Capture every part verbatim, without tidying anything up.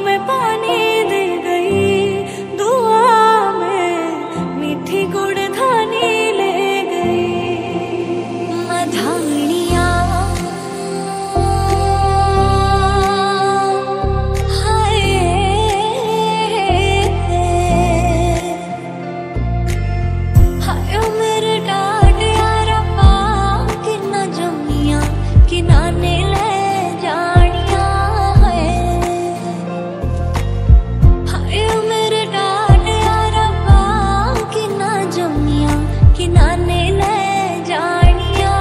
में पानी दे गई, दुआ में मीठी गुड़ धानी ले गई। मधानिया हाय हाय मेरे डाड यारा पा किन्ना जमिया कि नाने ले जानिया है। हाय मेरे डाड यारा पा किन्ना जमिया कि नाने ले जानिया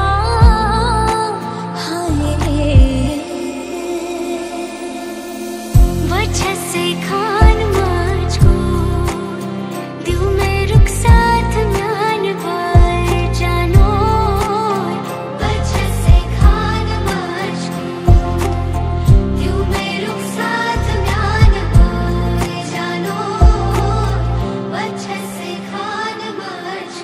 हाय। वजह से खान माच को दिल में रुक साथ म्यान पर जानो। वजह से खान माच को दिल में रुक साथ म्यान पर जानो। वजह से खान माच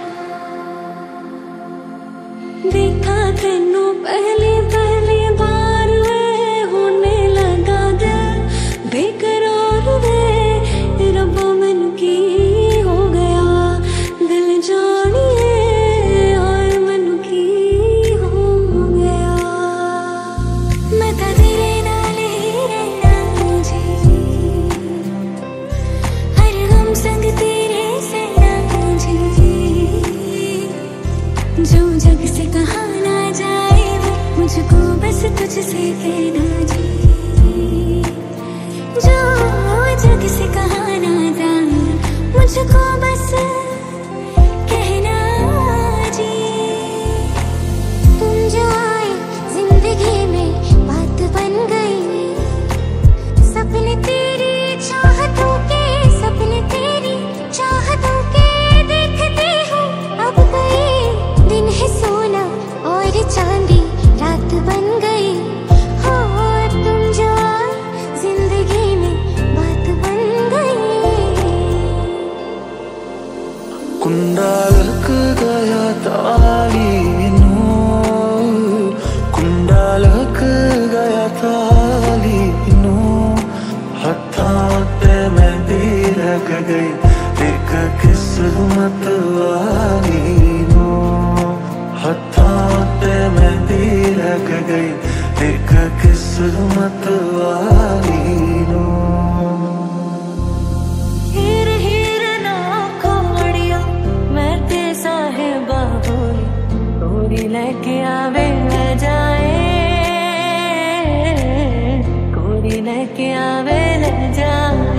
देखा तेनू पहली पहली बार वे होने लगा दिल बेकरार वे। रब्बा मैनू की हो गया दिल जानिए हाय मैनू की हो गया। मैं तां तेरे नाल ही रहना जी, हर गम संग तेरे सहना जी। जो जग से कहा ना जाए वो मुझको बस तुझसे कहना जी। जो जग से कहा ना जाए मुझको बस कहना जी। तुम जो आए जिंदगी में बात बन गई, सपने तेरी चाहतों के, सपने तेरी चाहतों के देखती हूँ अब गई। दिन है सोना और चांदी रात बन गई हो। तुम जो आए जिंदगी में बात बन गई। कुंडा लग गया ताली नू, कुंडा लग गया ताली नू। हत्थां ते मेहंदी लग गई एक किस्मत वाली नू। हत्थां ते मेहंदी लग गई एक किस्मत वाली नू। हीर हीर ना खोड़िया मैं ते साहिबा होई, कोरी लेके आवे ले जाए, कोरी लेके आवे ले जाए।